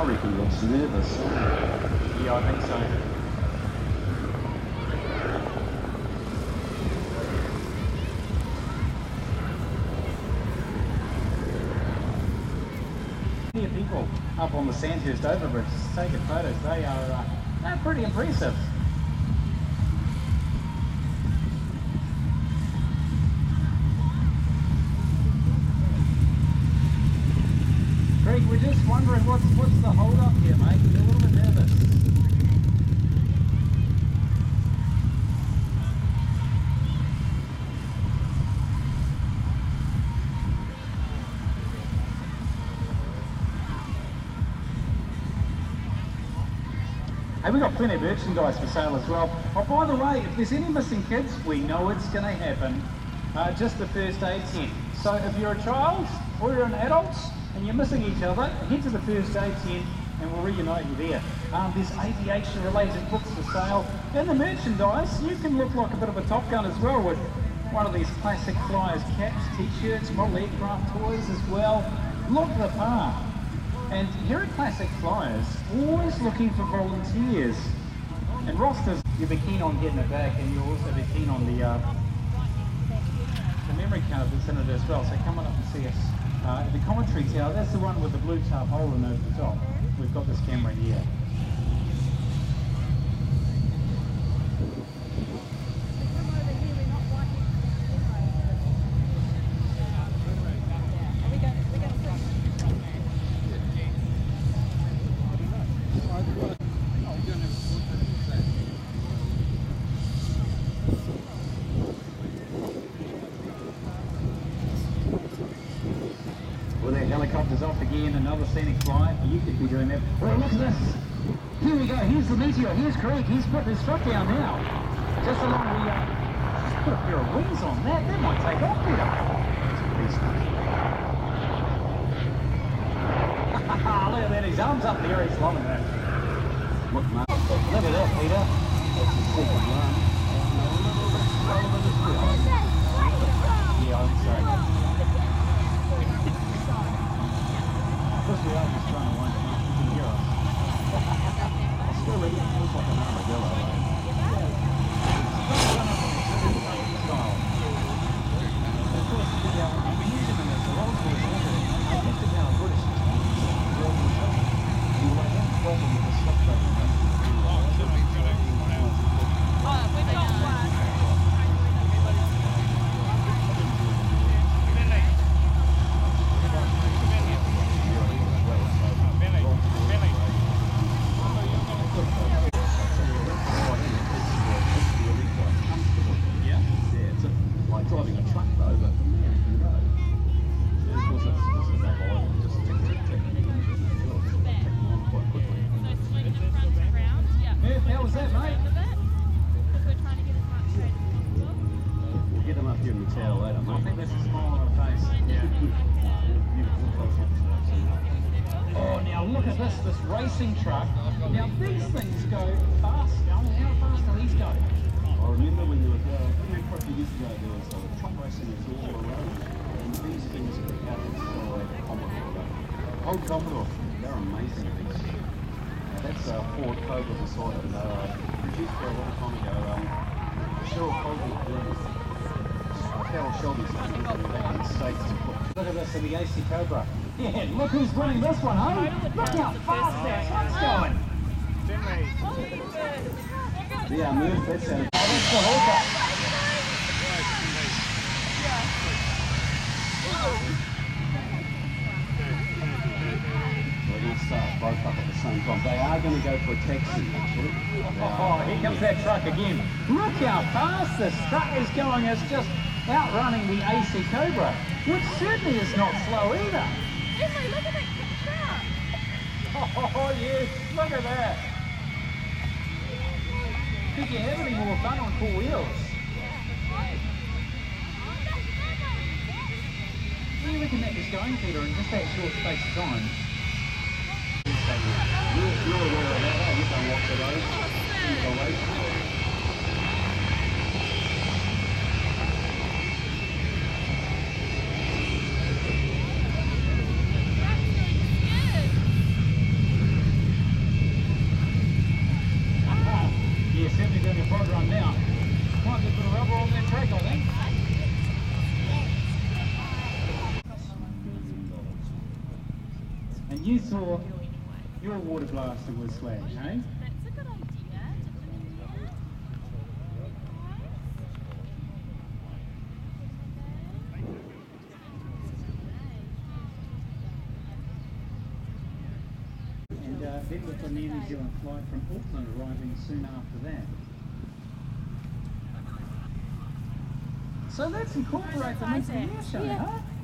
reckon he looks nervous. Yeah, I think so. People up on the Sandhurst overbridge taking photos. They're pretty impressive. Greg, we're just wondering what's the hold up here, mate. We're a little bit nervous. Hey, we've got plenty of merchandise for sale as well. Oh, by the way, if there's any missing kids, we know it's going to happen. Just the first aid tent. So if you're a child or you're an adult and you're missing each other, head to the first aid tent and we'll reunite you there. There's aviation related books for sale. And the merchandise, you can look like a bit of a Top Gun as well with one of these classic Flyers caps, t-shirts, model aircraft toys as well. Look the part. And here at Classic Flyers, always looking for volunteers. And rosters, you'll be keen on getting it back, and you'll also be keen on the memory card that's in it as well. So come on up and see us. The commentary tower, that's the one with the blue tarpaulin over the top. We've got this camera here. Helicopters off again, another scenic flight. You could be doing that. Oh, look at this. Here we go. Here's the Meteor. Here's Craig. He's putting his truck down now. Just along the... just put a pair of wings on that. That might take off, Peter. Look at that. His arm's up there. He's long enough. Look, mate. Look at that, Peter. That's the second one. Yeah, I think so. Plus we are just trying to wind them up. You can hear us. It's still really feels like an armadillo. Style. Of course, we use them in the old school standard. I think it's now British. You like that problem with the stuff that we've got one. This racing truck. Now these things go fast. How fast do these go? I remember when there was quite a few years ago there was truck racing was all around, and these things were out inside Commodore. Old Commodore, they're amazing things. That's Ford Cobra beside it. Produced for a long time ago. Cheryl Colby, Carol Shelby's back in the States. Look at this in the AC Cobra. Yeah, look who's winning this one, huh? Look how fast that truck's going. Yeah, move, that's it. Oh, that's the hooker. We're going to start both up at the same time. They are going to go for a taxi, actually. Oh, here comes that truck again. Look how fast this truck is going. It's just outrunning the AC Cobra, which certainly is not slow either. Emily, look at that truck! Oh yes, look at that! Could you have any more fun on four wheels? Where do you reckon that is going, Peter, in just that short space of time? You're aware of that, you've done lots of those. You thought your water blaster was swag, eh? That's a good idea. And then with the New Zealand flight from Auckland arriving soon after that. So let's incorporate them into the air show, Yeah. huh?